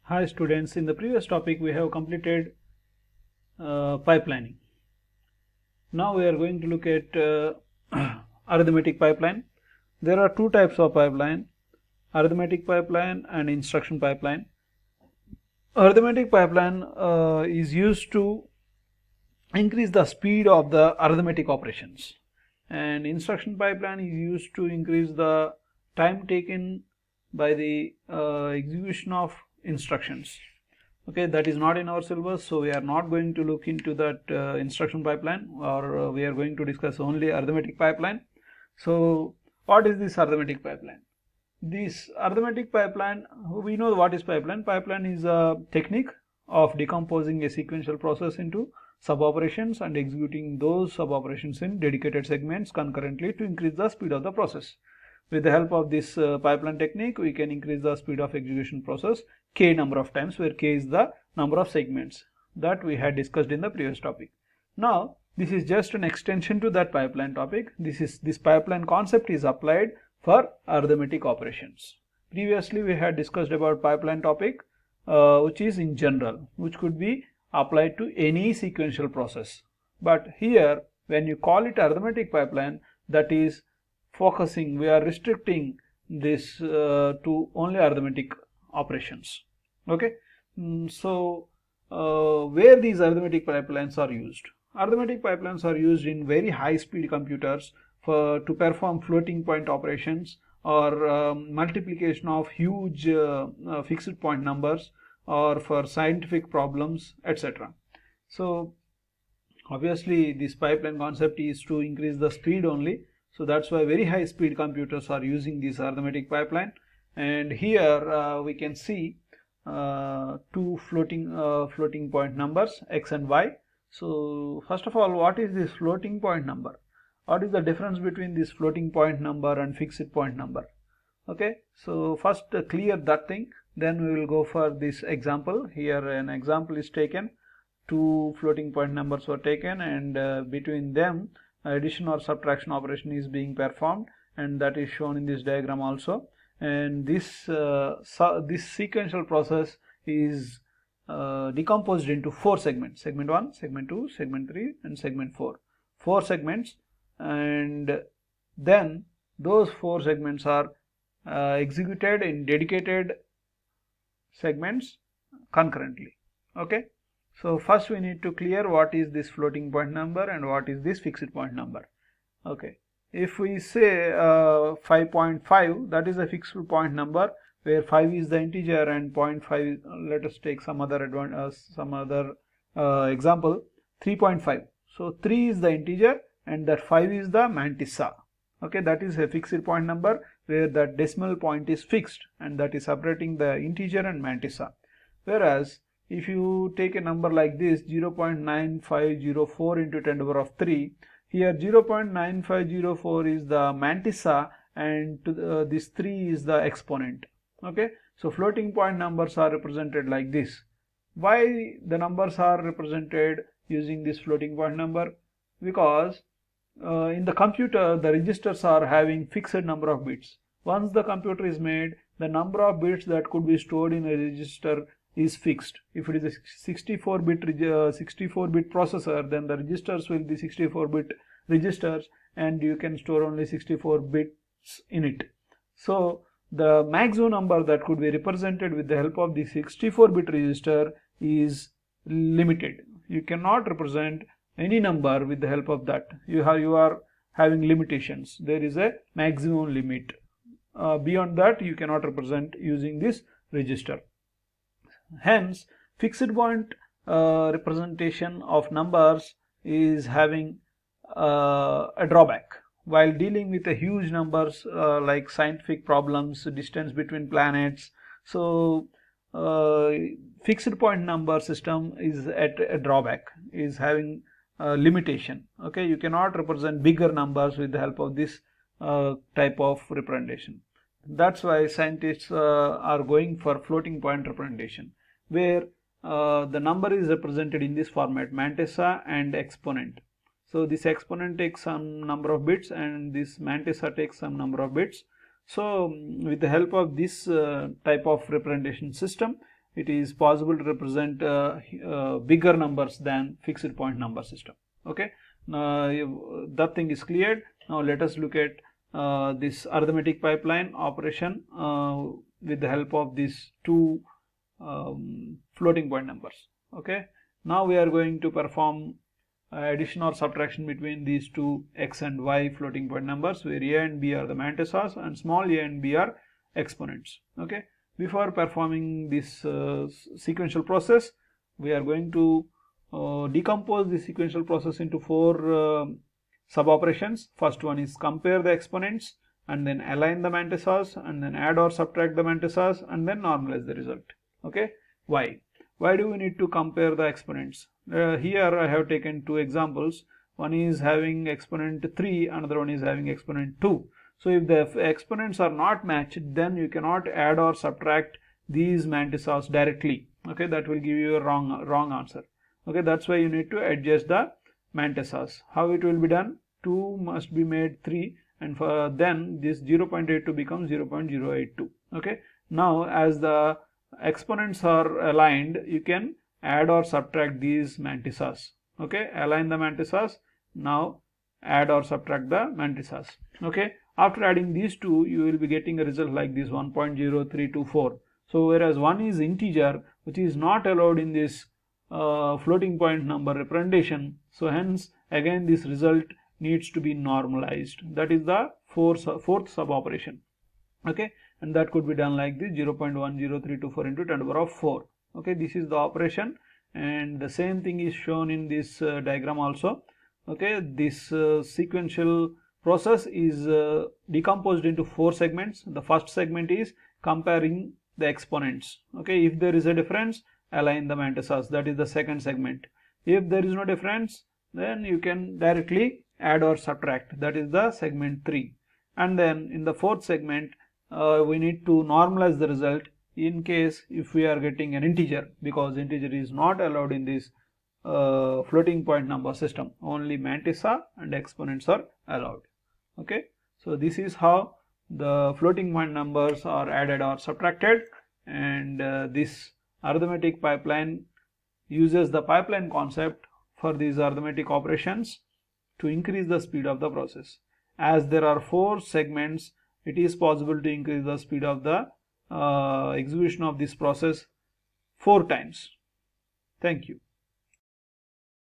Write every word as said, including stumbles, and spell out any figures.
Hi students, in the previous topic we have completed uh, pipelining. Now we are going to look at uh, arithmetic pipeline. There are two types of pipeline, arithmetic pipeline and instruction pipeline. Arithmetic pipeline uh, is used to increase the speed of the arithmetic operations, and instruction pipeline is used to increase the time taken by the uh, execution of instructions. Okay, that is not in our syllabus, so we are not going to look into that uh, instruction pipeline, or uh, we are going to discuss only arithmetic pipeline. So what is this arithmetic pipeline? This arithmetic pipeline, we know what is pipeline. Pipeline is a technique of decomposing a sequential process into sub-operations and executing those sub-operations in dedicated segments concurrently to increase the speed of the process. With the help of this uh, pipeline technique, we can increase the speed of execution process k number of times, where k is the number of segments that we had discussed in the previous topic. Now, this is just an extension to that pipeline topic. This is this pipeline concept is applied for arithmetic operations. Previously, we had discussed about pipeline topic, uh, which is in general, which could be applied to any sequential process. But here, when you call it arithmetic pipeline, that is focusing, we are restricting this uh, to only arithmetic operations. Okay, mm, so uh, where these arithmetic pipelines are used? Arithmetic pipelines are used in very high speed computers for to perform floating point operations, or um, multiplication of huge uh, uh, fixed point numbers, or for scientific problems, et cetera. So obviously this pipeline concept is to increase the speed only. So that's why very high speed computers are using this arithmetic pipeline. And here uh, we can see uh, two floating uh, floating point numbers, x and y. So first of all, what is this floating point number? What is the difference between this floating point number and fixed point number? Okay, so first uh, clear that thing, then we will go for this example. Here an example is taken. Two floating point numbers were taken, and uh, between them addition or subtraction operation is being performed, and that is shown in this diagram also. And this uh, so this sequential process is uh, decomposed into four segments: segment one, segment two, segment three, and segment four. Four segments, and then those four segments are uh, executed in dedicated segments concurrently. Okay. So first we need to clear what is this floating point number and what is this fixed point number. Okay, if we say uh, five point five, that is a fixed point number, where five is the integer and zero point five, let us take some other uh, some other uh, example, three point five. So three is the integer and that five is the mantissa. Okay, that is a fixed point number where the decimal point is fixed, and that is separating the integer and mantissa. Whereas if you take a number like this, zero point nine five zero four into ten to the power of three, here zero point nine five zero four is the mantissa, and to the, uh, this three is the exponent. Okay, so floating point numbers are represented like this. Why the numbers are represented using this floating point number? Because uh, in the computer the registers are having fixed number of bits. Once the computer is made, the number of bits that could be stored in a register is fixed. If it is a sixty-four bit processor, then the registers will be sixty-four bit registers, and you can store only sixty-four bits in it. So the maximum number that could be represented with the help of the sixty-four bit register is limited. You cannot represent any number with the help of that. You have you are having limitations. There is a maximum limit. Uh, beyond that, you cannot represent using this register. Hence, fixed point uh, representation of numbers is having uh, a drawback. While dealing with a huge numbers uh, like scientific problems, distance between planets, so uh, fixed point number system is at a drawback, is having a limitation. Okay, you cannot represent bigger numbers with the help of this uh, type of representation. That's why scientists uh, are going for floating point representation, where uh, the number is represented in this format, mantissa and exponent. So this exponent takes some number of bits and this mantissa takes some number of bits. So with the help of this uh, type of representation system, it is possible to represent uh, uh, bigger numbers than fixed point number system. Okay, now that thing is cleared. Now let us look at uh, this arithmetic pipeline operation uh, with the help of these two um, floating point numbers. Okay, now we are going to perform addition or subtraction between these two x and y floating point numbers, where a and b are the mantissas and small a and b are exponents. Okay, before performing this uh, sequential process, we are going to uh, decompose the sequential process into four uh, sub operations. First one is compare the exponents, and then align the mantissas, and then add or subtract the mantissas, and then normalize the result. Okay, why? Why do we need to compare the exponents? Uh, here I have taken two examples. One is having exponent three, another one is having exponent two. So if the exponents are not matched, then you cannot add or subtract these mantissas directly. Okay, that will give you a wrong wrong answer. Okay, that's why you need to adjust the mantissas. How it will be done? two must be made three, and for then this zero point eight two becomes zero point zero eight two. Okay, now as the exponents are aligned, you can add or subtract these mantissas. Okay, align the mantissas, now add or subtract the mantissas. Okay, after adding these two, you will be getting a result like this, one point zero three two four. So whereas one is integer, which is not allowed in this uh, floating point number representation, so hence again this result needs to be normalized. That is the fourth, fourth sub operation. Okay, and that could be done like this, zero point one zero three two four into ten to the power of four. Okay, this is the operation, and the same thing is shown in this uh, diagram also. Okay, this uh, sequential process is uh, decomposed into four segments. The first segment is comparing the exponents. Okay, if there is a difference, align the mantissas. That is the second segment. If there is no difference, then you can directly add or subtract. That is the segment three. And then in the fourth segment, uh, we need to normalize the result in case if we are getting an integer, because integer is not allowed in this uh, floating point number system. Only mantissa and exponents are allowed. Okay, so this is how the floating point numbers are added or subtracted, and uh, this arithmetic pipeline uses the pipeline concept for these arithmetic operations to increase the speed of the process. As there are four segments, it is possible to increase the speed of the uh, execution of this process four times. Thank you.